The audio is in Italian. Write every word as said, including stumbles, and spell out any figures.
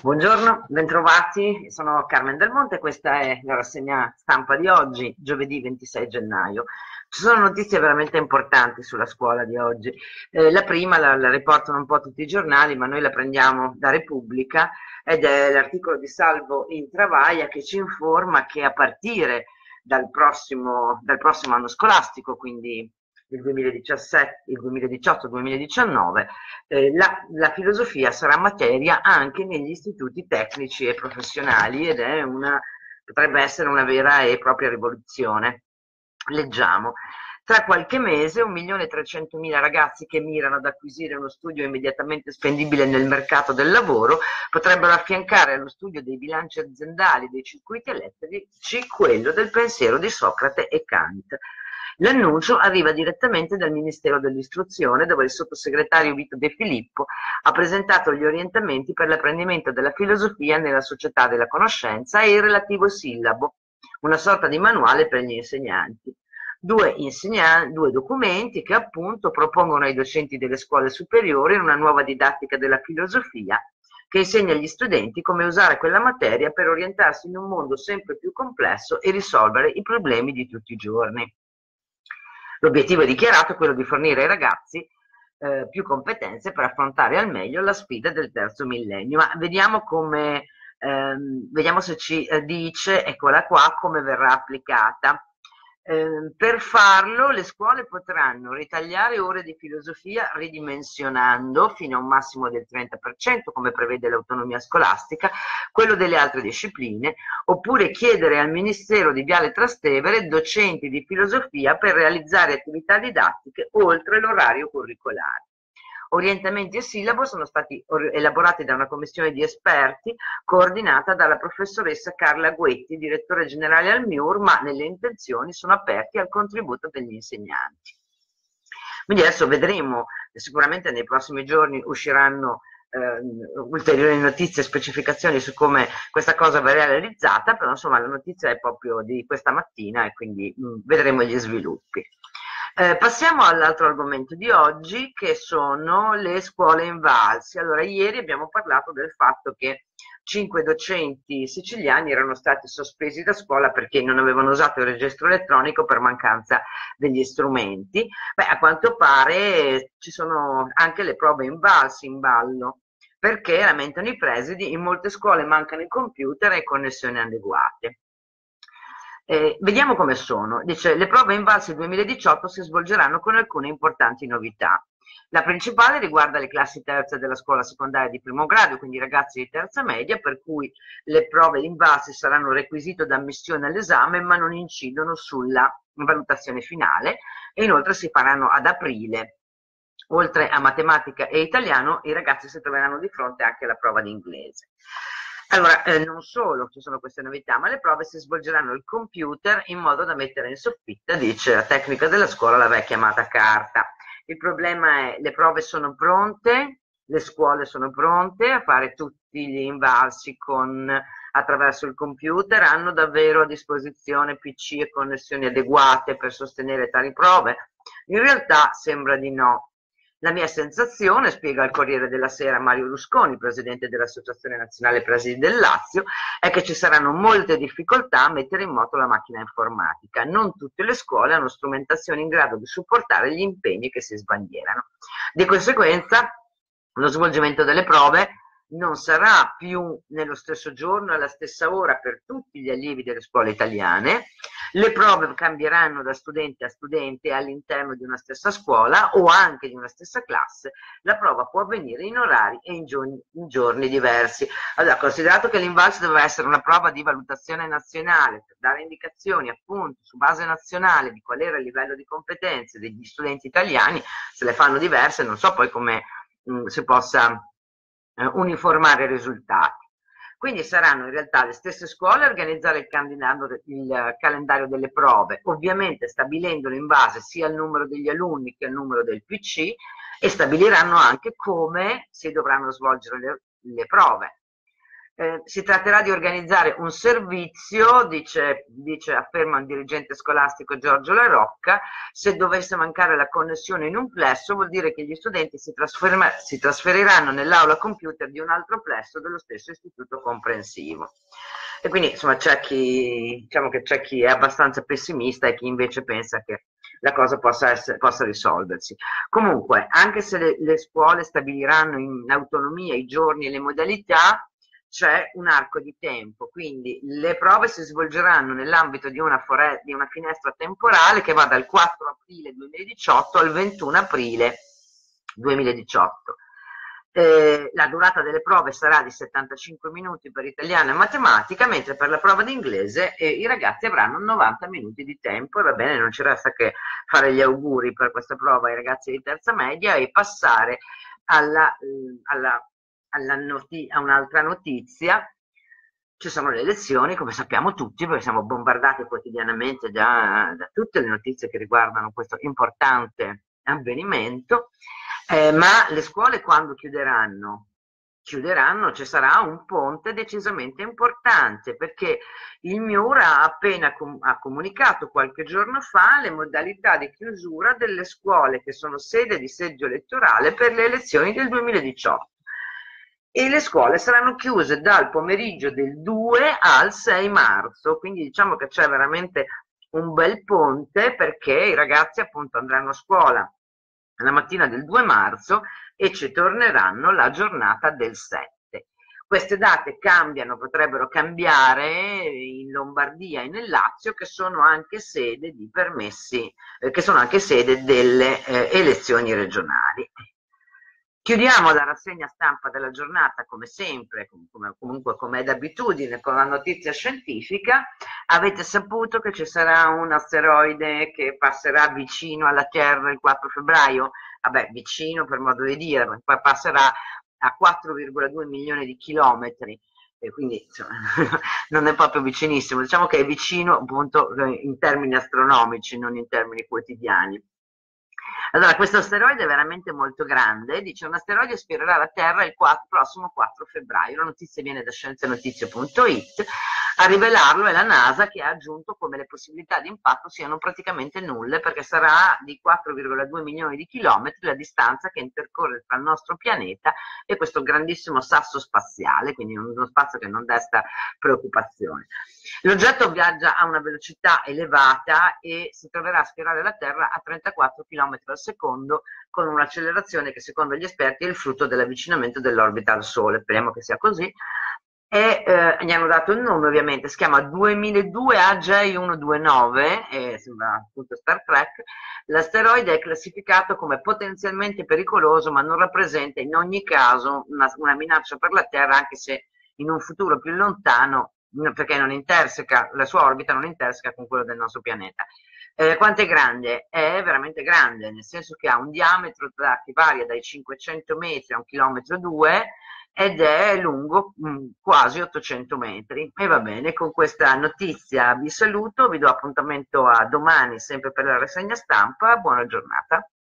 Buongiorno, bentrovati, sono Carmen Del Monte, questa è la rassegna stampa di oggi, giovedì ventisei gennaio. Ci sono notizie veramente importanti sulla scuola di oggi. Eh, la prima la, la riportano un po' tutti i giornali, ma noi la prendiamo da Repubblica ed è l'articolo di Salvo Intravaglia che ci informa che a partire dal prossimo, dal prossimo anno scolastico, quindi il duemiladiciassette, il duemiladiciotto-duemiladiciannove, eh, la, la filosofia sarà materia anche negli istituti tecnici e professionali ed è una, potrebbe essere una vera e propria rivoluzione. Leggiamo. Tra qualche mese un milione e trecentomila ragazzi che mirano ad acquisire uno studio immediatamente spendibile nel mercato del lavoro potrebbero affiancare allo studio dei bilanci aziendali dei circuiti elettrici quello del pensiero di Socrate e Kant. L'annuncio arriva direttamente dal Ministero dell'Istruzione, dove il sottosegretario Vito De Filippo ha presentato gli orientamenti per l'apprendimento della filosofia nella società della conoscenza e il relativo sillabo, una sorta di manuale per gli insegnanti. Due, insegnan- due documenti che appunto propongono ai docenti delle scuole superiori una nuova didattica della filosofia che insegna agli studenti come usare quella materia per orientarsi in un mondo sempre più complesso e risolvere i problemi di tutti i giorni. L'obiettivo dichiarato è quello di fornire ai ragazzi eh, più competenze per affrontare al meglio la sfida del terzo millennio. Ma vediamo come, ehm, vediamo se ci eh, dice, eccola qua, come verrà applicata. Eh, per farlo le scuole potranno ritagliare ore di filosofia ridimensionando fino a un massimo del trenta per cento, come prevede l'autonomia scolastica, quello delle altre discipline, oppure chiedere al Ministero di Viale Trastevere docenti di filosofia per realizzare attività didattiche oltre l'orario curricolare. Orientamenti e sillabo sono stati elaborati da una commissione di esperti coordinata dalla professoressa Carla Guetti, direttore generale al M I U R, ma nelle intenzioni sono aperti al contributo degli insegnanti. Quindi adesso vedremo, sicuramente nei prossimi giorni usciranno eh, ulteriori notizie e specificazioni su come questa cosa verrà realizzata, però insomma la notizia è proprio di questa mattina e quindi mh, vedremo gli sviluppi. Eh, passiamo all'altro argomento di oggi che sono le scuole invalsi. Allora, ieri abbiamo parlato del fatto che cinque docenti siciliani erano stati sospesi da scuola perché non avevano usato il registro elettronico per mancanza degli strumenti. Beh, a quanto pare ci sono anche le prove invalsi in ballo, perché lamentano i presidi, in molte scuole mancano i computer e connessioni adeguate. Eh, vediamo come sono. Dice, le prove invalsi duemiladiciotto si svolgeranno con alcune importanti novità. La principale riguarda le classi terze della scuola secondaria di primo grado, quindi i ragazzi di terza media, per cui le prove invalsi saranno requisito d'ammissione all'esame, ma non incidono sulla valutazione finale e inoltre si faranno ad aprile. Oltre a matematica e italiano, i ragazzi si troveranno di fronte anche alla prova di inglese. Allora, eh, non solo ci sono queste novità, ma le prove si svolgeranno al computer in modo da mettere in soffitta, dice la tecnica della scuola, la vecchia amata carta. Il problema è le prove sono pronte, le scuole sono pronte a fare tutti gli invalsi con, attraverso il computer, hanno davvero a disposizione P C e connessioni adeguate per sostenere tali prove? In realtà sembra di no. La mia sensazione, spiega il Corriere della Sera Mario Rusconi, presidente dell'Associazione Nazionale Presidi del Lazio, è che ci saranno molte difficoltà a mettere in moto la macchina informatica. Non tutte le scuole hanno strumentazioni in grado di supportare gli impegni che si sbandierano. Di conseguenza, lo svolgimento delle prove non sarà più nello stesso giorno e alla stessa ora per tutti gli allievi delle scuole italiane. Le prove cambieranno da studente a studente all'interno di una stessa scuola o anche di una stessa classe. La prova può avvenire in orari e in giorni, in giorni diversi. Allora, considerato che l'invalso doveva essere una prova di valutazione nazionale per dare indicazioni appunto su base nazionale di qual era il livello di competenze degli studenti italiani, se le fanno diverse, non so poi come mh, si possa eh, uniformare i risultati. Quindi saranno in realtà le stesse scuole a organizzare il calendario, il calendario delle prove, ovviamente stabilendolo in base sia al numero degli alunni che al numero del P C e stabiliranno anche come si dovranno svolgere le, le prove. Eh, si tratterà di organizzare un servizio, dice, dice, afferma un dirigente scolastico Giorgio La Rocca, se dovesse mancare la connessione in un plesso vuol dire che gli studenti si, si trasferiranno nell'aula computer di un altro plesso dello stesso istituto comprensivo. E quindi insomma c'è chi, diciamo che c'è chi è abbastanza pessimista e chi invece pensa che la cosa possa, essere, possa risolversi. Comunque, anche se le, le scuole stabiliranno in autonomia i giorni e le modalità, c'è un arco di tempo, quindi le prove si svolgeranno nell'ambito di una, di una finestra temporale che va dal quattro aprile duemiladiciotto al ventuno aprile duemiladiciotto. Eh, la durata delle prove sarà di settantacinque minuti per italiano e matematica, mentre per la prova di inglese eh, i ragazzi avranno novanta minuti di tempo e va bene, non ci resta che fare gli auguri per questa prova ai ragazzi di terza media e passare alla, alla Noti- a un'altra notizia. Ci sono le elezioni, come sappiamo tutti, perché siamo bombardati quotidianamente da, da tutte le notizie che riguardano questo importante avvenimento, eh, ma le scuole quando chiuderanno? Chiuderanno, ci sarà un ponte decisamente importante, perché il MIUR ha appena com- ha comunicato qualche giorno fa le modalità di chiusura delle scuole che sono sede di seggio elettorale per le elezioni del duemiladiciotto. E le scuole saranno chiuse dal pomeriggio del due al sei marzo, quindi diciamo che c'è veramente un bel ponte perché i ragazzi appunto andranno a scuola la mattina del due marzo e ci torneranno la giornata del sette. Queste date cambiano, potrebbero cambiare in Lombardia e nel Lazio, che sono anche sede di permessi, eh, che sono anche sede delle eh, elezioni regionali. Chiudiamo la rassegna stampa della giornata come sempre, come, comunque come è d'abitudine, con la notizia scientifica. Avete saputo che ci sarà un asteroide che passerà vicino alla Terra il quattro febbraio? Vabbè, vicino per modo di dire, poi passerà a quattro virgola due milioni di chilometri, e quindi insomma, non è proprio vicinissimo, diciamo che è vicino appunto in termini astronomici, non in termini quotidiani. Allora, questo asteroide è veramente molto grande, dice un asteroide ispirerà la Terra il quattro, prossimo quattro febbraio, la notizia viene da scienze-notizie punto it, a rivelarlo è la NASA che ha aggiunto come le possibilità di impatto siano praticamente nulle perché sarà di quattro virgola due milioni di chilometri la distanza che intercorre tra il nostro pianeta e questo grandissimo sasso spaziale, quindi uno spazio che non desta preoccupazione. L'oggetto viaggia a una velocità elevata e si troverà a spirare la Terra a trentaquattro chilometri al secondo con un'accelerazione che secondo gli esperti è il frutto dell'avvicinamento dell'orbita al Sole, speriamo che sia così. E eh, gli hanno dato il nome ovviamente, si chiama duemiladue A J centoventinove, eh, sembra appunto Star Trek. L'asteroide è classificato come potenzialmente pericoloso ma non rappresenta in ogni caso una, una minaccia per la Terra, anche se in un futuro più lontano, perché non interseca, la sua orbita non interseca con quello del nostro pianeta. Eh, quanto è grande? È veramente grande, nel senso che ha un diametro da, che varia dai cinquecento metri a un chilometro e due ed è lungo mh, quasi ottocento metri. E va bene, con questa notizia vi saluto, vi do appuntamento a domani sempre per la rassegna stampa, buona giornata.